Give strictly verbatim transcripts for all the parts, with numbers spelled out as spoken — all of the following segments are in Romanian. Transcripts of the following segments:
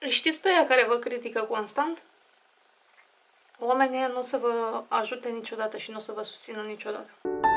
Știți pe aia care vă critică constant? Oamenii ăia nu o să vă ajute niciodată și nu o să vă susțină niciodată.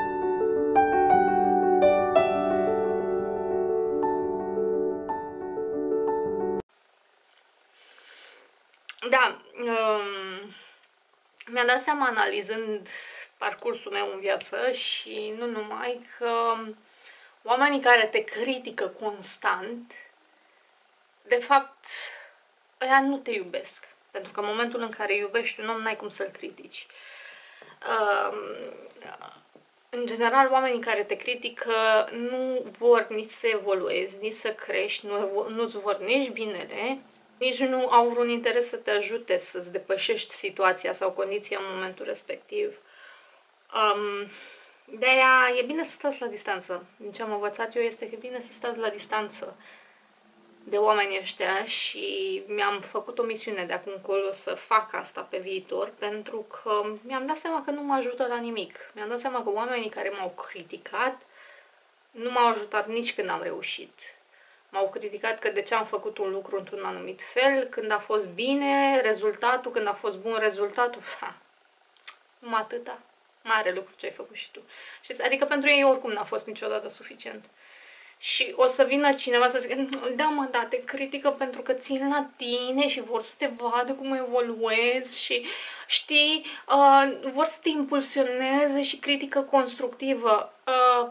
Da, um, mi-am dat seama analizând parcursul meu în viață și nu numai, că oamenii care te critică constant, de fapt, ăia nu te iubesc. Pentru că în momentul în care iubești un om, n-ai cum să-l critici. Um, în general, oamenii care te critică nu vor nici să evoluezi, nici să crești, nu, nu-ți vor nici binele, nici nu au vreun interes să te ajute să-ți depășești situația sau condiția în momentul respectiv. Um, de-aia e bine să stați la distanță. Din ce am învățat eu este că e bine să stați la distanță de oamenii ăștia și mi-am făcut o misiune de acum încolo să fac asta pe viitor, pentru că mi-am dat seama că nu mă ajută la nimic. Mi-am dat seama că oamenii care m-au criticat nu m-au ajutat nici când am reușit. M-au criticat că de ce am făcut un lucru într-un anumit fel, când a fost bine rezultatul, când a fost bun rezultatul, ha, numai atâta. Mare lucru ce ai făcut și tu. Știți? Adică pentru ei oricum n-a fost niciodată suficient. Și o să vină cineva să zică, da mă, da, te critică pentru că țin la tine și vor să te vadă cum evoluezi și, știi, uh, vor să te impulsioneze și critică constructivă. Uh,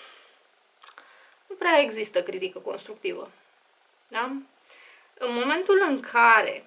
nu prea există critică constructivă. Da? În momentul în care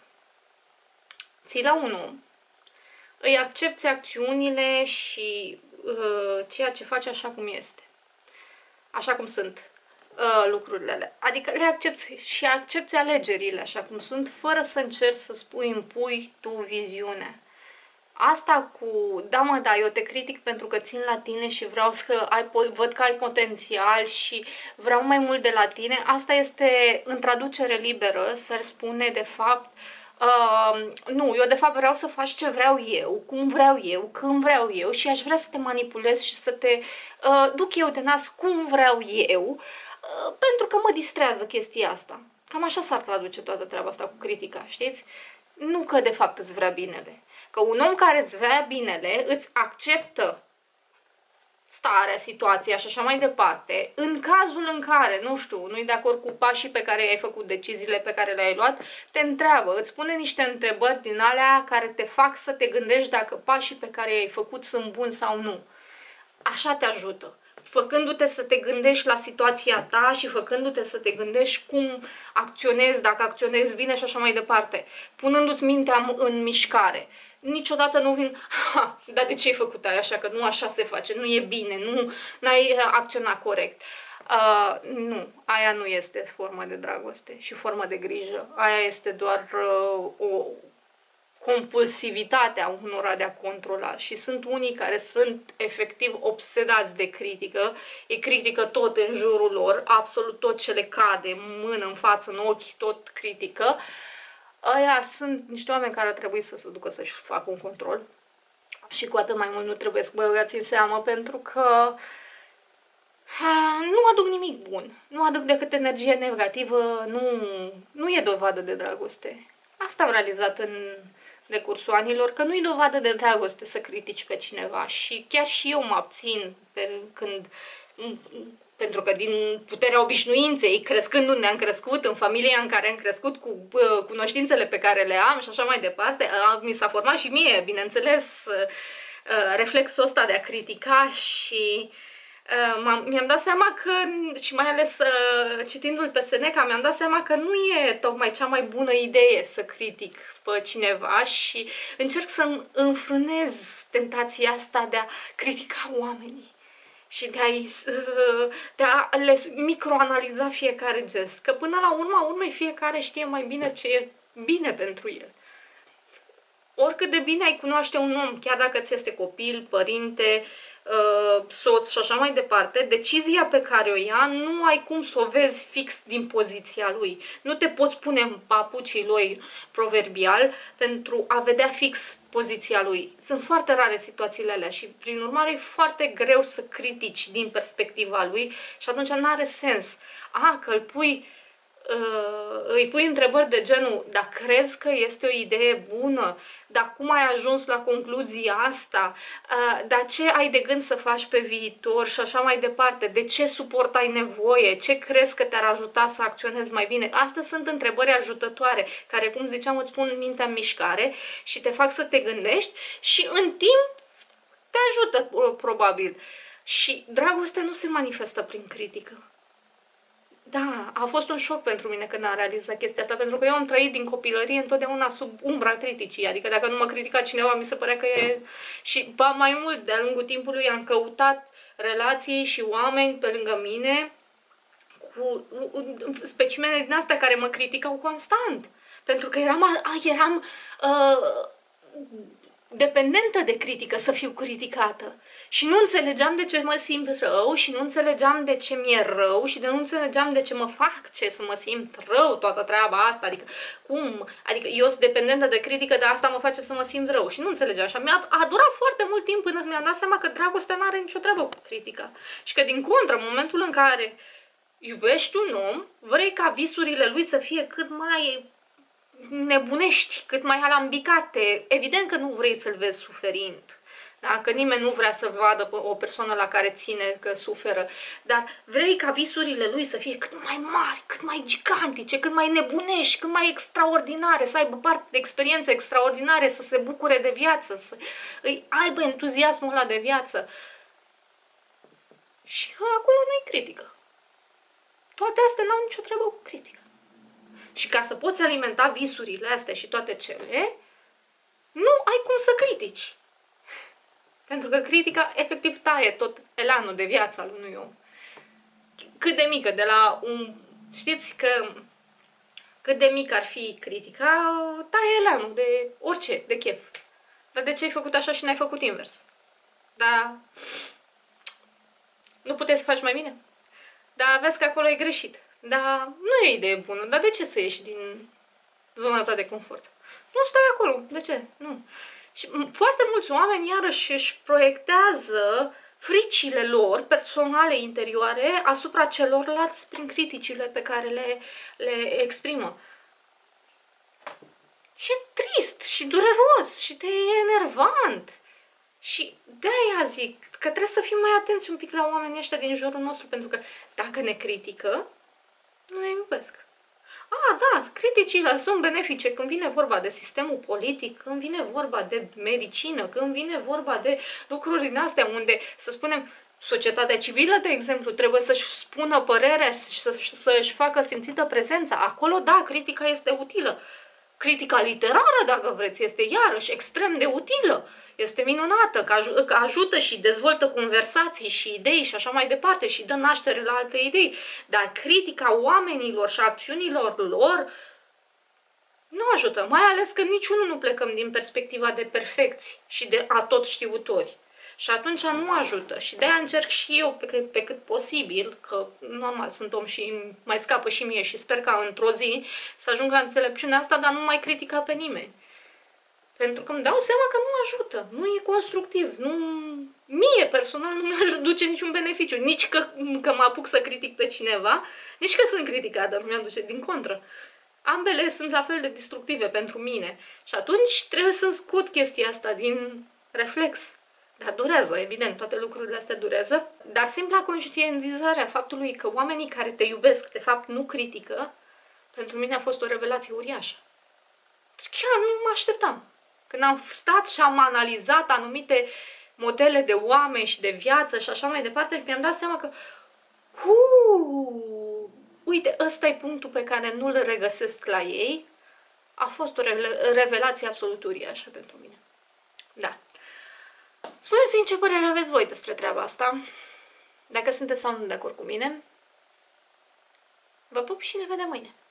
ții la un om, îi accepti acțiunile și uh, ceea ce face așa cum este, așa cum sunt uh, lucrurile. Adică le accepti și accepti alegerile așa cum sunt, fără să încerci să spui, impui tu viziune. Asta cu, da mă, da, eu te critic pentru că țin la tine și vreau să ai, văd că ai potențial și vreau mai mult de la tine, asta este în traducere liberă, să spune de fapt, Uh, nu, eu de fapt vreau să faci ce vreau eu, cum vreau eu, când vreau eu și aș vrea să te manipulez și să te uh, duc eu de nas cum vreau eu, uh, pentru că mă distrează chestia asta. Cam așa s-ar traduce toată treaba asta cu critica, știți? Nu că de fapt îți vrea binele. Că un om care îți vrea binele îți acceptă starea, situația și așa mai departe, în cazul în care, nu știu, nu-i de acord cu pașii pe care i-ai făcut, deciziile pe care le-ai luat, te întreabă, îți pune niște întrebări din alea care te fac să te gândești dacă pașii pe care i-ai făcut sunt buni sau nu. Așa te ajută. Făcându-te să te gândești la situația ta și făcându-te să te gândești cum acționezi, dacă acționezi bine și așa mai departe. Punându-ți mintea în mișcare. Niciodată nu vin, ha, dar de ce ai făcut aia așa, că nu așa se face, nu e bine, nu ai acționat corect. Uh, nu, aia nu este formă de dragoste și formă de grijă. Aia este doar uh, o compulsivitatea unora de a controla și sunt unii care sunt efectiv obsedați de critică, e critică tot în jurul lor, absolut tot ce le cade în mână, în față, în ochi, tot critică. Aia sunt niște oameni care ar trebui să se ducă să-și facă un control și cu atât mai mult nu trebuie să băgați în seamă, pentru că ha, nu aduc nimic bun, nu aduc decât energie negativă, nu, nu e dovadă de dragoste. Asta am realizat în decursul anilor, că nu-i dovadă de dragoste să critici pe cineva și chiar și eu mă abțin pe, când, pentru că din puterea obișnuinței, crescând unde am crescut, în familia în care am crescut, cu uh, cunoștințele pe care le am și așa mai departe, uh, mi s-a format și mie, bineînțeles, uh, reflexul ăsta de a critica și uh, mi-am dat seama că, și mai ales uh, citindu-l pe Seneca, mi-am dat seama că nu e tocmai cea mai bună idee să critic pe cineva și încerc să înfrânez tentația asta de a critica oamenii și de a, de a le microanaliza fiecare gest. Că până la urma urmei fiecare știe mai bine ce e bine pentru el. Oricât de bine ai cunoaște un om, chiar dacă ți este copil, părinte, soț și așa mai departe, decizia pe care o ia nu ai cum să o vezi fix din poziția lui. Nu te poți pune în papucii lui proverbial pentru a vedea fix poziția lui. Sunt foarte rare situațiile alea și prin urmare e foarte greu să critici din perspectiva lui și atunci nu are sens. A, că îl pui uh, îi pui întrebări de genul, dar crezi că este o idee bună? Dar cum ai ajuns la concluzia asta? Uh, dar ce ai de gând să faci pe viitor? Și așa mai departe. De ce suport ai nevoie? Ce crezi că te-ar ajuta să acționezi mai bine? Astea sunt întrebări ajutătoare, care, cum ziceam, îți pun mintea în mișcare și te fac să te gândești și în timp te ajută, probabil. Și dragostea nu se manifestă prin critică. Da, a fost un șoc pentru mine când am realizat chestia asta, pentru că eu am trăit din copilărie întotdeauna sub umbra criticii, adică dacă nu mă critica cineva, mi se părea că e... Și ba mai mult, de-a lungul timpului am căutat relații și oameni pe lângă mine cu specimene din astea care mă criticau constant, pentru că eram, eram uh, dependentă de critică, să fiu criticată. Și nu înțelegeam de ce mă simt rău și nu înțelegeam de ce mi-e rău și de nu înțelegeam de ce mă fac ce să mă simt rău toată treaba asta. Adică, cum? Adică eu sunt dependentă de critică, dar asta mă face să mă simt rău. Și nu înțelegeam. Și mi-a a durat foarte mult timp până mi-am dat seama că dragostea nu are nicio treabă cu critica. Și că, din contră, în momentul în care iubești un om, vrei ca visurile lui să fie cât mai nebunești, cât mai alambicate. Evident că nu vrei să-l vezi suferind. Da? Că nimeni nu vrea să vadă o persoană la care ține că suferă, dar vrei ca visurile lui să fie cât mai mari, cât mai gigantice, cât mai nebunești, cât mai extraordinare, să aibă parte de experiențe extraordinare, să se bucure de viață, să îi aibă entuziasmul ăla de viață. Și acolo nu-i critică. Toate astea n-au nicio treabă cu critică. Și ca să poți alimenta visurile astea și toate cele, nu ai cum să critici. Pentru că critica efectiv taie tot elanul de viață al unui om. Cât de mică, de la un... Știți că cât de mic ar fi critica, taie elanul de orice, de chef. Dar de ce ai făcut așa și n-ai făcut invers? Dar nu puteți să faci mai bine? Dar vezi că acolo e greșit. Dar nu e idee bună. Dar de ce să ieși din zona ta de confort? Nu stai acolo. De ce? Nu. Și foarte mulți oameni iarăși își proiectează fricile lor personale interioare asupra celorlalți prin criticile pe care le, le exprimă. Și e trist și dureros și te e enervant. Și de-aia zic că trebuie să fim mai atenți un pic la oamenii ăștia din jurul nostru, pentru că dacă ne critică, nu ne iubesc. A, da, criticile sunt benefice când vine vorba de sistemul politic, când vine vorba de medicină, când vine vorba de lucruri din astea unde, să spunem, societatea civilă, de exemplu, trebuie să-și spună părerea și să-și facă simțită prezența. Acolo, da, critica este utilă. Critica literară, dacă vreți, este iarăși extrem de utilă. Este minunată, că, aj că ajută și dezvoltă conversații și idei și așa mai departe și dă naștere la alte idei. Dar critica oamenilor și acțiunilor lor nu ajută, mai ales că niciunul nu plecăm din perspectiva de perfecți și de atot știutori. Și atunci nu ajută. Și de-aia încerc și eu pe cât, pe cât posibil, că normal sunt om și mai scapă și mie și sper ca într-o zi să ajung la înțelepciunea asta, dar nu mai critica pe nimeni. Pentru că îmi dau seama că nu ajută, nu e constructiv, nu... mie personal nu mi-aduce niciun beneficiu, nici că, că mă apuc să critic pe cineva, nici că sunt criticată, nu mi-aduce, din contră. Ambele sunt la fel de destructive pentru mine și atunci trebuie să scot chestia asta din reflex. Dar durează, evident, toate lucrurile astea durează, dar simpla conștientizare a faptului că oamenii care te iubesc, de fapt, nu critică, pentru mine a fost o revelație uriașă. Chiar nu mă așteptam. Când am stat și am analizat anumite modele de oameni și de viață și așa mai departe, mi-am dat seama că uu, uite, ăsta e punctul pe care nu-l regăsesc la ei. A fost o revelație absolut uriașă pentru mine. Da. Spuneți-mi ce părere aveți voi despre treaba asta. Dacă sunteți sau nu de acord cu mine. Vă pup și ne vedem mâine.